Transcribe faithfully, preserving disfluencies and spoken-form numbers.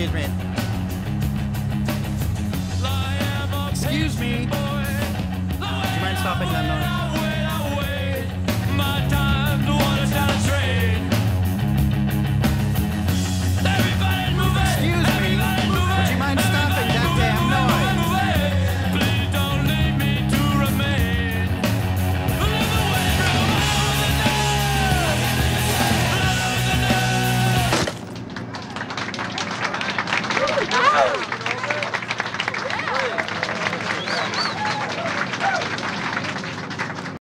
Excuse me. Excuse me. Do you mind stopping that noise?